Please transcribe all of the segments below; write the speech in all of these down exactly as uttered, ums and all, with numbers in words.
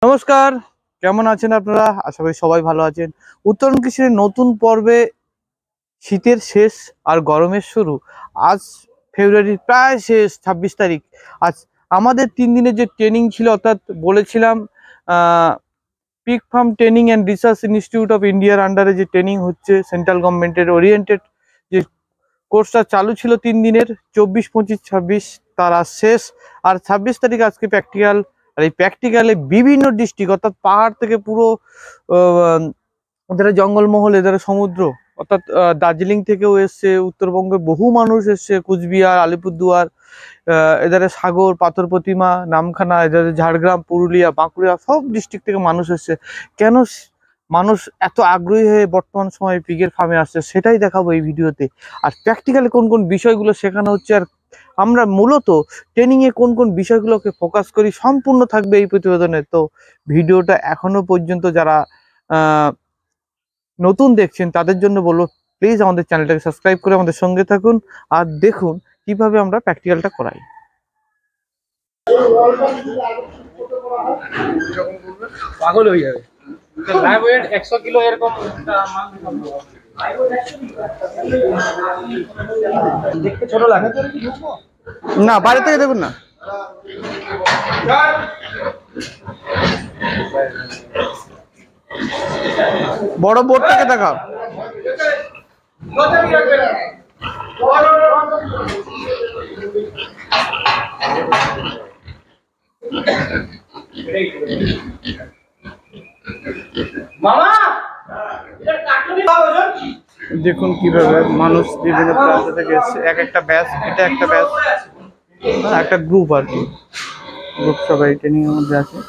নমস্কার, কেমন আছেন আপনারা? আশা করি সবাই ভালো আছেন। উত্তরণ কৃষির নতুন পর্বে শীতের শেষ আর গরমের শুরু। আজ ফেব্রুয়ারির প্রায় শেষ, ছাব্বিশ তারিখ। আজ আমাদের তিন দিনের যে ট্রেনিং ছিল, অর্থাৎ বলেছিলাম pick farm training and research institute of ইন্ডিয়ার আন্ডারে যে ট্রেনিং হচ্ছে, সেন্ট্রাল গভর্নমেন্টের ওরিয়েন্টেড যে কোর্সটা চালু ছিল তিন দিনের, চব্বিশ পঁচিশ ছাব্বিশ, তার আজ শেষ। আর ছাব্বিশ তারিখ আজকে প্র্যাকটিক্যাল। আর এই প্র্যাকটিক্যালে বিভিন্ন ডিস্ট্রিক্ট, অর্থাৎ পাহাড় থেকে পুরো এধারে জঙ্গলমহল, এধারে সমুদ্র, অর্থাৎ দার্জিলিং থেকেও এসছে, উত্তরবঙ্গে বহু মানুষ এসছে, কুচবিহার, আলিপুরদুয়ার, এধারে সাগর, পাথর প্রতিমা, নামখানা, এধারে ঝাড়গ্রাম, পুরুলিয়া, বাঁকুড়া, সব ডিস্ট্রিক্ট থেকে মানুষ এসছে। কেন মানুষ এত আগ্রহী হয়ে বর্তমান সময়ে পিগের ফার্মে আসছে সেটাই দেখাবো এই ভিডিওতে। আর প্র্যাকটিক্যালি কোন কোন বিষয়গুলো শেখানো হচ্ছে, আর আমরা মূলত ট্রেনিংয়ে কোন কোন বিষয়গুলোকে ফোকাস করি, সম্পূর্ণ থাকবে এই প্রতিবেদনে। তো ভিডিওটা এখনো পর্যন্ত যারা নতুন দেখছেন তাদের জন্য বলবো, প্লিজ আমাদের চ্যানেলটাকে সাবস্ক্রাইব করে আমাদের সঙ্গে থাকুন আর দেখুন কিভাবে আমরা প্র্যাকটিক্যালটা করাই। পাগল হয়ে যাবে। লাইভ ওয়েট একশো কিলো এরকম দেখতে ছোট লাগে না, বাইরে থেকে দেখুন না। বড় বোর্ডটাকে দেখাও। দেখুন কিভাবে মানুষ বিভিন্ন প্রান্ত থেকে এসছে, এক একটা ব্যাচ, এটা একটা ব্যাচ, একটা গ্রুপ আর কি, গ্রুপ সবাই ট্রেনিং এর মধ্যে আছে।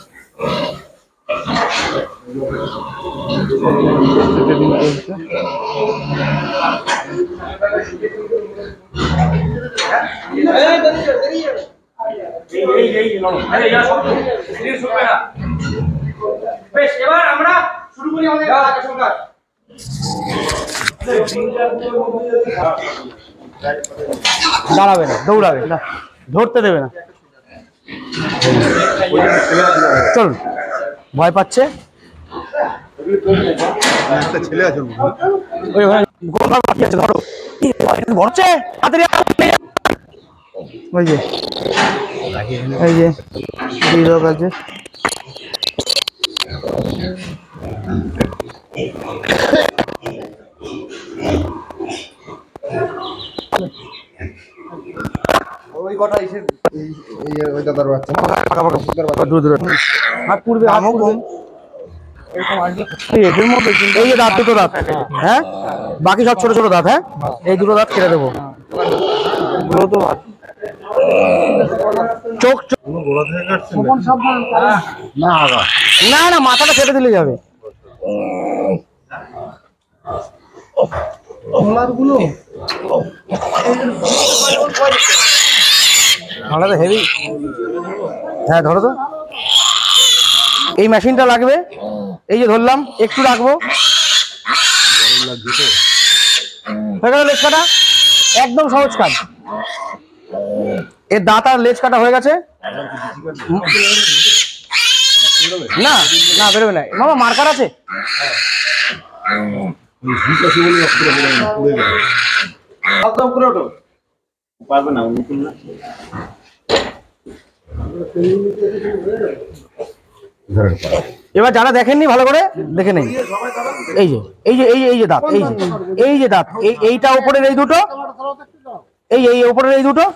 ট্রেনিং চলছে। বেশ, এবার আমরা শুরু করি আমাদের কাজ। দাঁড়াবে না, দৌড়াবে না, ধরতে দেবে না। চলুন, ভয় পাচ্ছে। একটা ছেলে আছে, ধরো, ভরছে। ওই যে এই যে লোক আছে, ওই কটা এসে এই ওই দাদার বাচ্চা দূর দূর হাত পুড়বে, হাত পুড়বে এদের মধ্যে। কিন্তু এই যে দাঁত, দুটো দাঁত, হ্যাঁ, বাকি সব ছোট ছোট দাঁত। হ্যাঁ, এই দুটো দাঁত কেটে দেবো। চোখ না না, মাথাটা কেটে দিলে যাবে। হেভি। হ্যাঁ, ধরো তো। এই মেশিনটা লাগবে, এই যে ধরলাম, একটু রাখবো। লেজ কাটা একদম সহজ কাজ। এর দাঁত আর লেজ কাটা হয়ে গেছে। না না, বেরোবে না মামা, মার্কার আছে। এবার যারা দেখেননি ভালো করে দেখে নেই। এই যে এই যে এই যে এই যে দাঁত, এই যে এই যে দাঁত, এই এইটা উপরের এই দুটো, এই এই উপরের এই দুটো,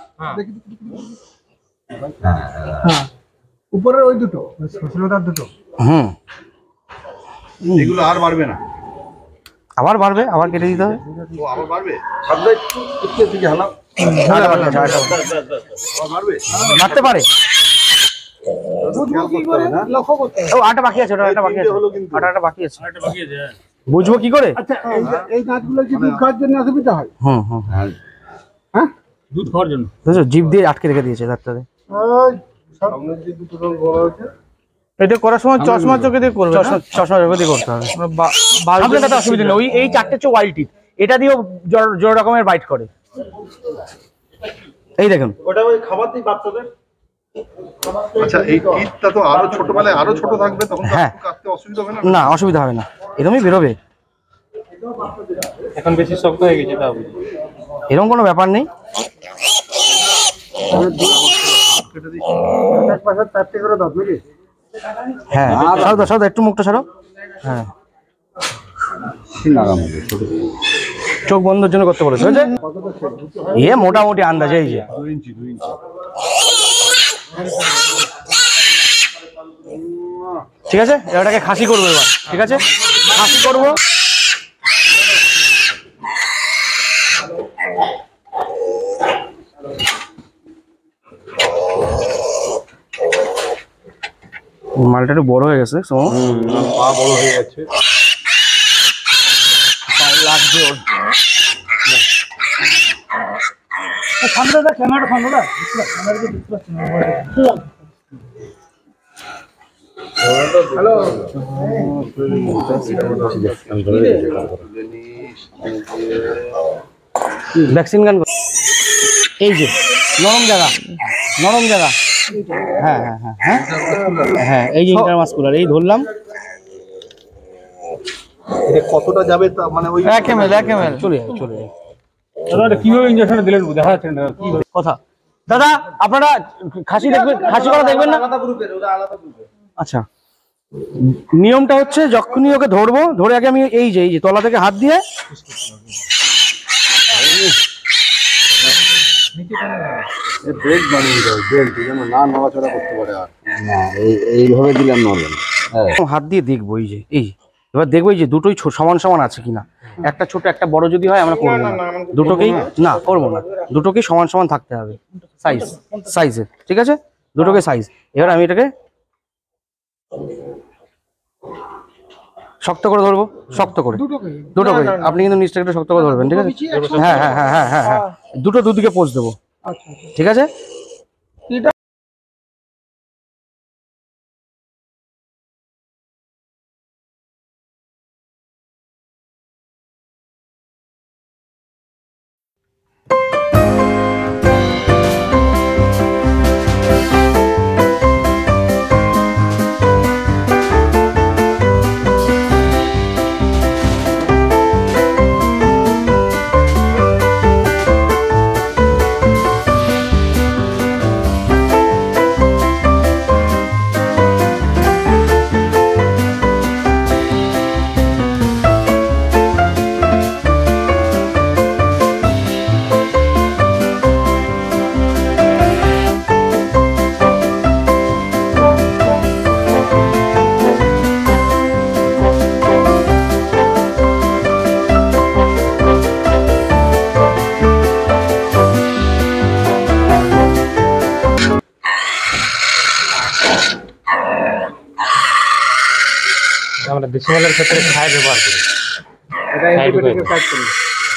হ্যাঁ উপরের ওই দুটো ছোট দাঁত দুটো। হুম, এগুলো আর বাড়বে না, আবার বাড়বে, আবার কেটে দিতে হবে। ও আবার বাড়বে, সামনে একটু একটু দিকে হালাও, বাড়তে পারে। ও আটা বাকি আছে, ওটা বাকি আছে, আটা আটা বাকি আছে, আটা বাকি আছে। বুঝবো কি করে? আচ্ছা, এই দাঁতগুলো কি দুধ খাওয়ার জন্য অসুবিধা হয়? হুম হুম, হ্যাঁ, দুধ খাওয়ার জন্য। বুঝছো, জিভ দিয়ে আটকে রেখে দিয়েছে দাঁতটাতে। সামনে যে দুটো রং বলা হয়েছে, এটা করার সময় চশমা চোখে দিয়ে করবে, চশমা চোখে দিয়ে করতে হবে। সামনে অসুবিধা নেই, ওই এই চারটে হচ্ছে ওয়াইল্ড টিথ, এটা দিয়েও জোর রকমের বাইট করে। এই দেখুন, ওটা ওই খাবার দিই বাচ্চাদের। আচ্ছা, এই টিপটা তো আরো ছোটবেলায় আরো ছোট থাকবে, তখন হ্যাঁ। কাটতে অসুবিধা হবে না? না অসুবিধা হবে না, এরকমই বেরোবে, এখন বেশি শক্ত হয়ে গেছে তাও। এরকম কোনো ব্যাপার নেই। হ্যাঁ সারো দাও, সারো দাও, একটু মুখটা ছাড়ো। হ্যাঁ চোখ বন্ধের জন্য করতে বলেছে, হয়েছে? এ মোটামুটি আন্দাজে এই যে দুই ইঞ্চি দুই ইঞ্চি ঠিক আছে, এটাকে খাসি করবো এবার, ঠিক আছে খাসি করবো। মালটা একটু বড় হয়ে গেছে, পা বড় হয়ে গেছে। লাগছে ওর। ভ্যাকসিন গান এই যে নরম জায়গা, নরম জায়গা, হ্যাঁ হ্যাঁ হ্যাঁ হ্যাঁ হ্যাঁ এই যে ইন্টারমাসকুলার, এই ধরলাম। কতটা যাবে তা মানে ওই এক এম এল এক এম এল চলে যাবে চলে যাবে। দাদা কিভাবে ইনজেকশন দিলেন দেখা যাচ্ছে না কি কথা দাদা, আপনারা খাসি দেখবেন, খাসি করা দেখবেন না? আচ্ছা, নিয়মটা হচ্ছে যখনই ওকে ধরবো, ধরে আগে আমি এই যে এই যে তলা থেকে হাত দিয়ে ব্রেক বানিয়ে দাও, ব্রেক যেন না নড়াচড়া করতে পারে। আর না এইভাবে দিলাম নড়বে না। হ্যাঁ, হাত দিয়ে দেখবো, এই যে এই এবার দেখবো এই যে দুটোই সমান সমান আছে কিনা। একটা ছোট একটা বড় যদি হয় আমরা করবো না, দুটোকেই না করবো না, দুটোকেই সমান সমান থাকতে হবে সাইজ সাইজে, ঠিক আছে দুটোকে সাইজ। এবার আমি এটাকে শক্ত করে ধরবো, শক্ত করে দুটোকে, আপনি কিন্তু নিচটা একটু শক্ত করে ধরবেন, ঠিক আছে? হ্যাঁ হ্যাঁ হ্যাঁ হ্যাঁ হ্যাঁ হ্যাঁ দুটো দুদিকে পোজ দেবো, ঠিক আছে? আমরা ডিসিমালের ক্ষেত্রে ছাই ব্যবহার করি, এটা অ্যান্টিবায়োটিকের কাজ করে।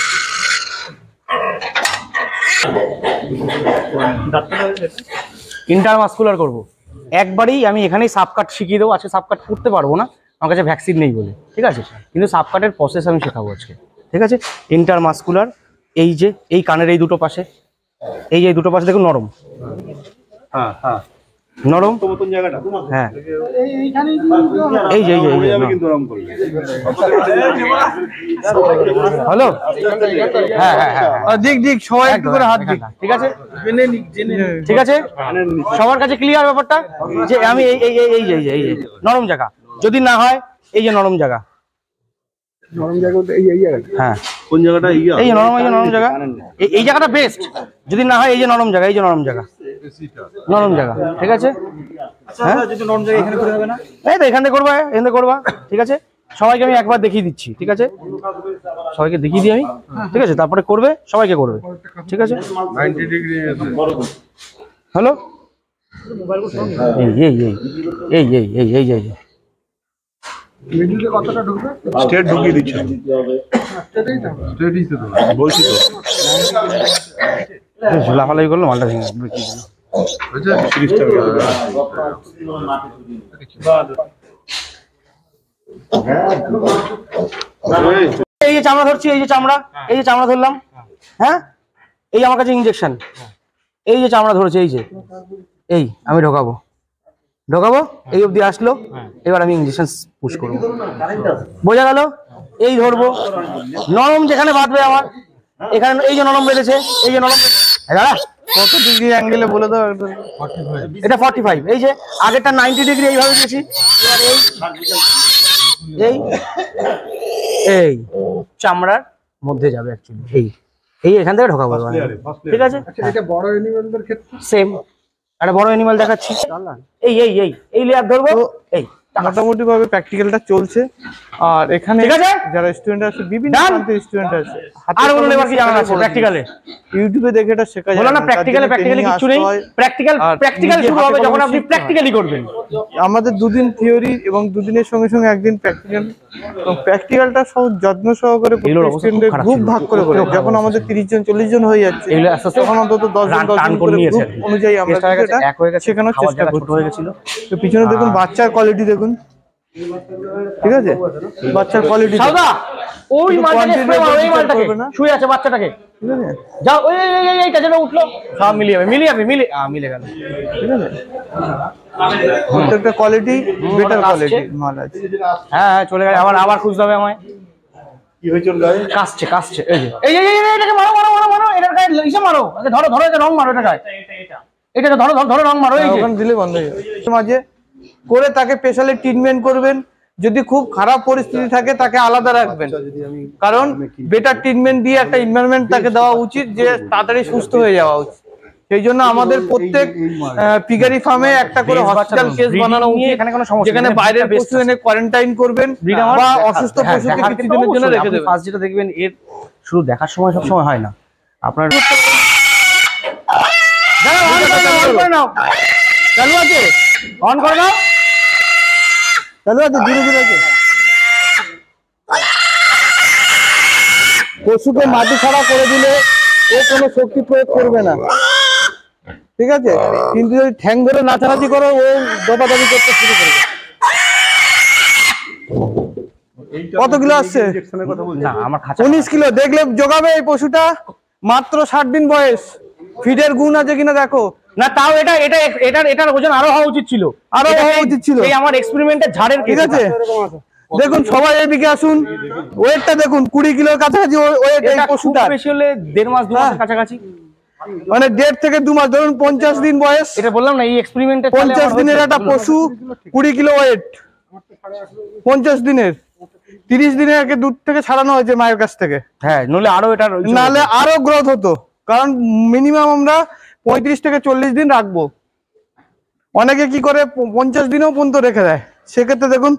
ইন্টারমাসকুলার করবো একবারেই, আমি এখানেই সাবকাট শিখিয়ে দেবো। আজকে সাবকাট করতে পারবো না, আমার কাছে ভ্যাকসিন নেই বলে, ঠিক আছে? কিন্তু সাবকাটের প্রসেস আমি শেখাবো আজকে, ঠিক আছে? ইন্টারমাসকুলার এই যে এই কানের এই দুটো পাশে, এই যে দুটো পাশে দেখুন নরম, হ্যাঁ হ্যাঁ নরম, মতন জায়গাটা হ্যাঁ এই যে এই যে এই যে কিন্তু রং করবে। হ্যালো, হ্যাঁ হ্যাঁ হ্যাঁ দিক দিক সবাই একটু করে হাত দিক, ঠিক আছে ঠিক আছে সবার কাছে ক্লিয়ার ব্যাপারটা, যে আমি এই এই এই এই যে এই যে এই যে নরম জায়গা, যদি না হয় এই যে নরম জায়গা, নরম জায়গা এই এই জায়গা। হ্যাঁ কোন জায়গাটা ইয়া এই যে নরম, এই যে নরম জায়গা, এই এই জায়গাটা বেস্ট। যদি না হয় এই যে নরম জায়গা, এই যে নরম জায়গা, নরম জায়গা, ঠিক আছে? হ্যাঁ যদি নরম জায়গা এখানে করে হবে না, এই তো এখান থেকে করবা, এখান থেকে করবা, ঠিক আছে? সবাইকে আমি একবার দেখিয়ে দিচ্ছি, ঠিক আছে? সবাইকে দেখিয়ে দিই আমি, ঠিক আছে? তারপরে করবে, সবাইকে করবে, ঠিক আছে? নব্বই ডিগ্রি হ্যালো, এই এই এই এই এই এই এই এই মিডলে কতটা ঢুকবে? স্টেট ঢুকিয়ে দিচ্ছি, স্টেটই তো বলছি তো। লাফালাফি করলো, মালটা ভেঙে যাবে, কি বলো? বুঝছো তিরিশ টাকা এই যে চামড়া ধরছি, এই যে চামড়া, এই যে চামড়া ধরলাম, হ্যাঁ এই আমার কাছে ইনজেকশন, এই যে চামড়া ধরেছে, এই যে এই আমি ঢোকাবো ঢোকাবো এই অবধি আসলো, এবার আমি ইঞ্জেকশন পুশ করবো, বোঝা গেল? এই ধরবো, নরম যেখানে বাঁধবে আমার, এখানে এই যে নরম বেঁধেছে, এই যে নরম দাঁড়া, কত ডিগ্রি অ্যাঙ্গেলে বলে দাও একবার। এটা ফর্টি ফাইভ, এই যে আগেরটা নাইনটি ডিগ্রি এইভাবে দিয়েছি, এবার এই এই এই চামড়ার মধ্যে যাবে অ্যাকচুয়ালি, এই এই এখান থেকে ঢোকাবো এবার, ঠিক আছে? এটা বড় অ্যানিমেলদের ক্ষেত্রে সেম একটা বড় অ্যানিমাল দেখাচ্ছি, এই এই এই এই লেয়ার ধরবো, এই মোটামুটি ভাবে প্র্যাকটিক্যালটা চলছে। আর এখানে ঠিক আছে? যারা স্টুডেন্ট আছে, বিভিন্ন Done? প্রান্তের স্টুডেন্ট আছে, আর বলুন এবার কি জানা আছে প্র্যাকটিক্যালে? ইউটিউবে দেখে এটা শেখা যায় বলো না না, প্র্যাকটিক্যালে তার জন্য প্র্যাকটিক্যালি training কিছু নেই, আসতে হয়। প্র্যাকটিক্যাল আর প্র্যাকটিক্যাল নিজে শুরু হাতে হবে যখন কলমে আপনি শিখতে হয়। প্র্যাকটিক্যালি করবেন। আমাদের দুদিন থিওরি এবং দুদিনের সঙ্গে সঙ্গে একদিন প্র্যাকটিক্যাল, এবং প্র্যাকটিক্যালটা সব যত্ন সহকারে এগুলোর অবস্থা খুব খারাপ গ্রুপ ছিল। ভাগ করে করে, যখন আমাদের তিরিশ জন চল্লিশ জন হয়ে যাচ্ছে, এগুলো আস্তে আস্তে তখন অন্তত দশ জন রান- দশ টান জন করে করে নিয়েছে group অনুযায়ী আমরা চেষ্টা হয়ে গেছে, এটা এক হয়ে গেছে, শেখানোর খাওয়ার চেষ্টা জায়গা ছোট করছি। হয়ে গেছিল। তো পিছনে দেখুন বাচ্চার কোয়ালিটি দেখুন, ঠিক আছে? বাচ্চার কোয়ালিটি সাউদা ওই শুধু মালটাকে quantity spray মারো, টা এই বিচার মালটাকে করবে না। শুয়ে আছে বাচ্চাটাকে, ঠিক আছে যাও ওই এই এই এইটা যেটা উঠলো সব মিলিয়ে যাবে, মিলিয়ে যাবে, মিলে আ মিলে গেল। ঠিক আছে প্রত্যেকটা কোয়ালিটি বেটার আসছে। কোয়ালিটি মাল আছে। হ্যাঁ হ্যাঁ চলে গেছে, আবার আবার খুঁজতে হবে আমায়। কি হয়েছিল গায়ে? কাশছে কাশছে, এই যে এই এই এই এই, এটাকে মারো মারো মারো মারো, এটার গায়ে ইসে মারো, আগে ধরো ধরো, এটা রং মারো, এটা গায়ে এটাকে ধরো ধরো ধরো রং মারো, এই যে ওখানে দিলে বন্ধ হয়ে যাবে। মাঝে করে তাকে স্পেশালি ট্রিটমেন্ট করবেন। যদি খুব খারাপ পরিস্থিতি থাকে তাকে আলাদা রাখবেন, কারণ বেটার ট্রিটমেন্ট দিয়ে একটা এনভায়রনমেন্ট তাকে দেওয়া উচিত যে তাড়াতাড়ি সুস্থ হয়ে যাওয়া উচিত। সেই জন্য আমাদের প্রত্যেক পিগারি ফার্মে একটা করে হসপিটাল কেস বানানো উচিত, এখানে কোনো সমস্যা যেখানে নেই, বাইরের breedটা পশু এনে কোয়ারেন্টাইন করবেন বা অসুস্থ পশুকে কিছুদিনের জন্য রেখে দেবেন। ফার্স্ট যেটা দেখবেন, এর শুধু দেখার সময় সব সময় হয় না, আপনার অন করে নাও, চালু আছে, অন করে নাও, চালু আছে, ধীরে ধীরে আছে। পশুকে মাটি ছাড়া করে দিলে ও কোনো শক্তি প্রয়োগ করবে না, ঠিক আছে? কিন্তু যদি ঠ্যাং ধরে নাচানাচি করো ও দপাদপি করতে শুরু করবে। কত কিলো আসছে? না আমার খাঁচা উনিশ কিলো। দেখলে জোগাবে এই পশুটা, মাত্র ষাট দিন বয়স। ফিডের গুণ আছে কিনা দেখো। না, তাও এটা এটা এটার এটার ওজন আরো হওয়া উচিত ছিল, আরো এটা হওয়া এই- উচিত ছিল। এই আমার এক্সপেরিমেন্টের ঝাড়ের ঠিক case আছে, এটা। দেখুন সবাই এদিকে আসুন। ওয়েটটা দেখুন, কুড়ি কিলোর কাছাকাছি ওয়েট এই এটা খুব পশুটা। বেশি হলে দেড় মাস দু মাসের কাছাকাছি। মানে দেড় থেকে দু মাস, ধরুন পঞ্চাশ দিন বয়স। এটা বললাম না, এই এক্সপেরিমেন্টে পঞ্চাশ দিনের একটা পশু, কুড়ি কিলো ওয়েট, পঞ্চাশ দিনের। তিরিশ দিনে একে দুধ থেকে ছাড়ানো হয়েছে মায়ের কাছ থেকে, হ্যাঁ, নলে আরো এটা নাহলে আরো গ্রোথ হতো। কারণ মিনিমাম আমরা পঁয়ত্রিশ থেকে চল্লিশ দিন রাখবো। অনেকে কি করে পঞ্চাশ দিনেও পর্যন্ত রেখে দেয়, সেক্ষেত্রে দেখুন।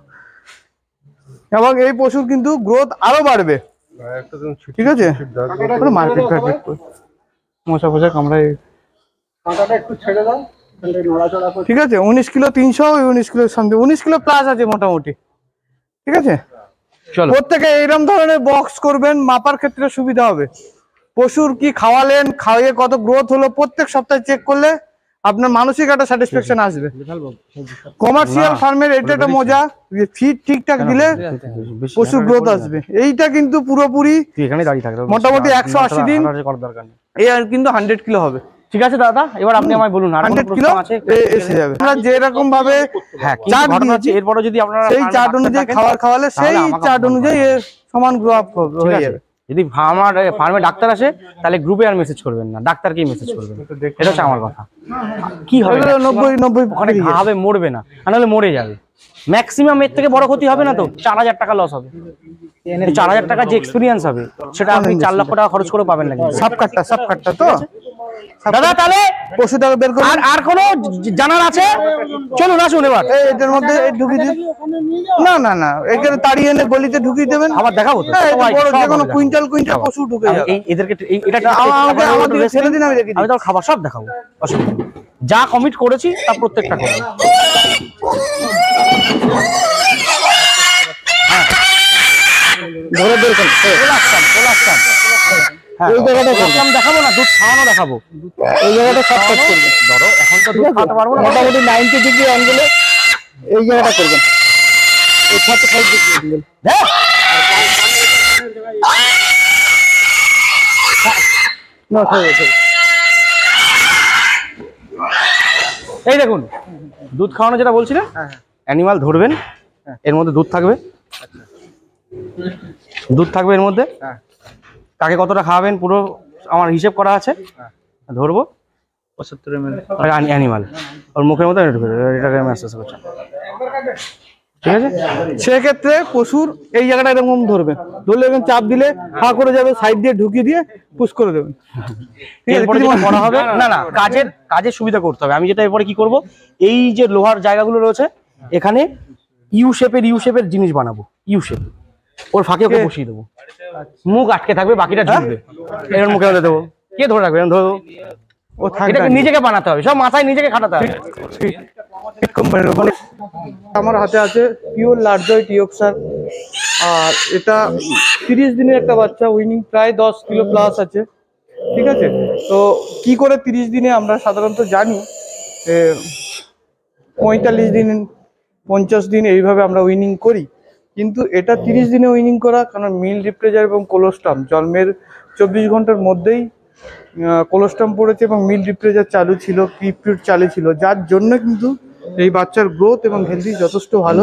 এবং এই পশুর কিন্তু গ্রোথ আরো বাড়বে, ঠিক আছে? মার্কেট ফার্কেট মশা ফসা কামড়ায়, কাঁটাটা একটু ছেড়ে দাও, নড়াচড়া করে। ঠিক আছে? উনিশ কিলো তিনশো, উনিশ কিলো সামথিং, উনিশ কিলো প্লাস আছে মোটামুটি, ঠিক আছে? চলো প্রত্যেকে এরকম ধরনের বক্স করবেন, মাপার ক্ষেত্রে সুবিধা হবে। পশুর কি খাওয়ালেন, খাওয়িয়ে কত গ্রোথ হলো, প্রত্যেক সপ্তাহে চেক করলে আপনার মানসিক একটা স্যাটিসফ্যাকশন আসবে। কমার্শিয়াল ফার্মের এটা একটা মজা, ফিড ঠিকঠাক দিলে পশুর গ্রোথ আসবে। এইটা কিন্তু পুরোপুরি তুই এখানে দাঁড়িয়ে থাকবে, মোটামুটি একশো আশি দিন করার দরকার নেই। এই আর কিন্তু হান্ড্রেড কিলো হবে, ঠিক আছে দাদা, এবার আপনি আমায় বলুন আর কোনো হান্ড্রেড প্রশ্ন কিলো আছে? এসে যাবে। আমরা যেরকম ভাবে হ্যাঁ, কিন্তু চার্ট ঘটনা দিয়েছি, হচ্ছে এরপরে যদি আপনারা সেই farm-এ চার্ট রাখতে অনুযায়ী থাকেন, খাবার খাওয়ালে তাহলে সেই আমাকে চার্ট ফোন অনুযায়ী করবেন। এর সমান গ্রো আপ ঠিক হয়ে আছে? যাবে। যদি আমার ফার্মে ডাক্তার আসে তাহলে গ্রুপে আর মেসেজ করবেন না, ডাক্তারকেই মেসেজ করবেন, এটা হচ্ছে আমার কথা। কি হবে এগুলো নব্বই নব্বই ওখানে ঘা হবে, মরবে না, আর নাহলে মরে যাবে। ম্যাক্সিমাম এর থেকে বড় ক্ষতি হবে না তো, চার হাজার টাকা লস হবে। এই চার হাজার টাকা যে এক্সপিরিয়েন্স হবে সেটা আপনি চার লক্ষ টাকা খরচ করে পাবেন না কিন্তু। সাপ কাটটা সাপ কাটটা তো দাদা তাহলে পশুটাকে বের করে আর আর কোনো জ- জানার আছে? চলুন আসুন এবার এই এটার মধ্যে এই ঢুকিয়ে দিন। না না না, এখানে তাড়িয়ে এনে গলিতে ঢুকিয়ে দেবেন। আবার দেখাবো তো হ্যাঁ, এটা সবাই- বড় সব যেকোনো হবে কুইন্টাল কুইন্টাল পশু ঢুকে দেখাবো। যাবে। এই এদেরকে এই- এটা আমা- আমাকে আমার দিকে ছেড়ে দিন, আমি রেখে আমি দিচ্ছি। তো খাবার সব দেখাবো, অসুবিধা নেই। যা কমিট করেছি তা প্রত্যেকটা করবো। ধরে বের করুন। কোলাস্টাম কোলাস্টাম হ্যাঁ, এই জায়গাটা করবেন। কোলাস্টাম দেখাবো না, দুধ খাওয়ানো দেখাবো। এই জায়গাটা সাপ কাট করবেন। ধরো এখন তো দুধ খাওয়াতে পারবো না, মোটামুটি নাইনটি ডিগ্রি অ্যাঙ্গেলে এই জায়গাটা করবেন। এই থার্টি ফাইভ ডিগ্রি অ্যাঙ্গেল। হ্যাঁ? না, সরি, সরি। এই দেখুন দুধ খাওয়ানো যেটা বলছিলেন, হ্যাঁ অ্যানিমাল ধরবেন, এর মধ্যে দুধ থাকবে, দুধ থাকবে এর মধ্যে, হ্যাঁ কাকে কতটা খাওয়াবেন পুরো আমার হিসেব করা আছে। ধরবো পঁচাত্তর এম এল অ্যানিমাল ওর মুখের মধ্যে এটাকে ম্যাসেজ করছে, ঠিক আছে। সেক্ষেত্রে পশুর এই জায়গাটা এরকম ধরবেন, ধরলে এরকম চাপ দিলে হা করে যাবে, সাইড দিয়ে ঢুকিয়ে দিয়ে পুশ করে দেবেন। ঠিক আছে, এরপরে কিছু যেটা মনে- করা হবে না না কাজের কাজের সুবিধা করতে হবে। আমি যেটা এরপরে কি করব, এই যে লোহার জায়গাগুলো রয়েছে এখানে ইউ শেপের ইউ শেপের জিনিস বানাবো, ইউ শেপ ওর ফাঁকে ওকে বসিয়ে দেবো, মুখ আটকে থাকবে, বাকিটা ঢুকবে, এর মুখে মধ্যে দেবো, কে ধরে রাখবে এরম ধরো, ও থাকবে এটাকে নিজেকে বানাতে হবে, সব মাথায় নিজেকে খাটাতে হবে। আমার হাতে আছে পিওর লার্জয় টিওপসার, আর এটা তিরিশ দিনের একটা বাচ্চা, উইনিং প্রায় দশ কিলো প্লাস আছে। ঠিক আছে, তো কি করে তিরিশ দিনে আমরা সাধারণত জানি যে পঁয়তাল্লিশ দিন পঞ্চাশ দিন এইভাবে আমরা উইনিং করি, কিন্তু এটা তিরিশ দিনে উইনিং করা, কারণ মিল রিপ্রেজার এবং কোলোস্টাম জন্মের চব্বিশ ঘন্টার মধ্যেই কোলোস্টাম পড়েছে এবং মিল রিপ্রেজার চালু ছিল, ক্রিপ্রিড চালু ছিল, যার জন্য কিন্তু এই বাচ্চার গ্রোথ এবং হেলদি যথেষ্ট ভালো।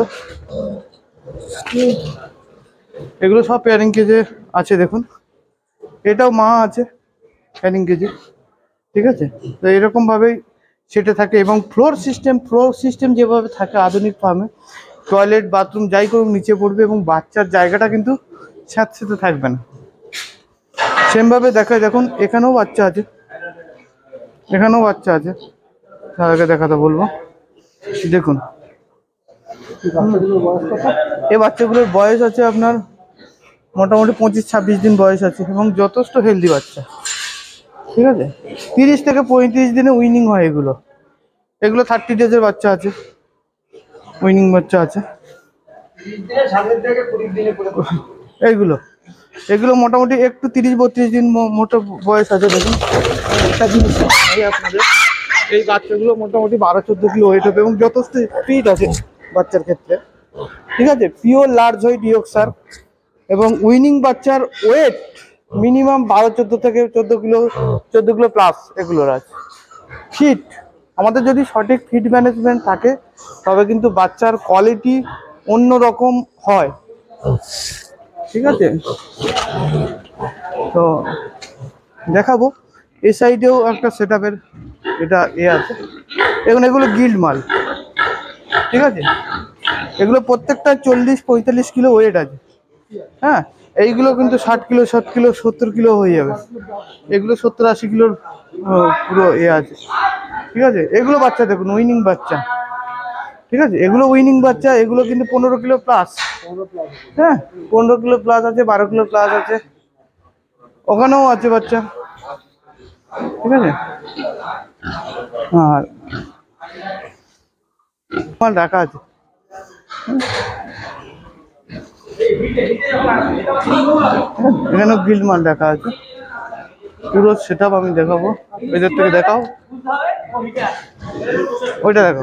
এগুলো সব পেয়ারিং কেজে আছে, দেখুন এটাও মা আছে পেয়ারিং কেজে। ঠিক আছে, তো এরকমভাবেই সেটা থাকে এবং ফ্লোর সিস্টেম ফ্লোর সিস্টেম যেভাবে থাকে আধুনিক ফার্মে, টয়লেট বাথরুম যাই করুক নিচে পড়বে এবং বাচ্চার জায়গাটা কিন্তু স্যাঁতস্যাঁতে থাকবে না। সেমভাবে দেখা, দেখুন এখানেও বাচ্চা আছে, এখানেও বাচ্চা আছে, তাদেরকে দেখাতে বলবো। দেখুন এই বাচ্চাগুলোর বয়স আছে আপনার মোটামুটি পঁচিশ ছাব্বিশ দিন বয়স আছে এবং যথেষ্ট হেলদি বাচ্চা। ঠিক আছে, তিরিশ থেকে পঁয়ত্রিশ দিনে উইনিং হয় এগুলো। এগুলো থার্টি ডেজের বাচ্চা আছে, উইনিং বাচ্চা আছে এইগুলো। এগুলো মোটামুটি একটু তিরিশ বত্রিশ দিন মোটা বয়স আছে। দেখুন একটা জিনিস আপনাদের, এই বাচ্চাগুলো মোটামুটি বারো চোদ্দ কিলো ওয়েট হবে এবং যথেষ্ট স্পিড আছে বাচ্চার ক্ষেত্রে। ঠিক আছে, পিওর লার্জ হয় ডিওক্সার এবং উইনিং বাচ্চার ওয়েট মিনিমাম বারো চোদ্দ থেকে চোদ্দ কিলো চোদ্দ কিলো প্লাস এগুলোর আছে। ফিট আমাদের যদি সঠিক ফিট ম্যানেজমেন্ট থাকে তবে কিন্তু বাচ্চার কোয়ালিটি অন্য রকম হয়। ঠিক আছে, তো দেখাবো এই সাইডেও একটা সেট আপের এটা এ আছে। এখন এগুলো গিল্ড মাল। ঠিক আছে, এগুলো প্রত্যেকটা চল্লিশ পঁয়তাল্লিশ কিলো ওয়েট আছে। হ্যাঁ, এইগুলো কিন্তু ষাট কিলো ষাট কিলো সত্তর কিলো হয়ে যাবে। এগুলো সত্তর আশি কিলোর পুরো এ আছে। ঠিক আছে, এগুলো বাচ্চা দেখুন উইনিং বাচ্চা। ঠিক আছে, এগুলো উইনিং বাচ্চা, এগুলো কিন্তু পনেরো কিলো প্লাস। হ্যাঁ, পনেরো কিলো প্লাস আছে, বারো কিলো প্লাস আছে, ওখানেও আছে বাচ্চা। ঠিক আছে, আর মাল রাখা আছে। এখানেও গিল্ড মাল রাখা আছে, পুরো সেট আপ আমি দেখাবো। এদের থেকে দেখাও, ওইটা দেখো।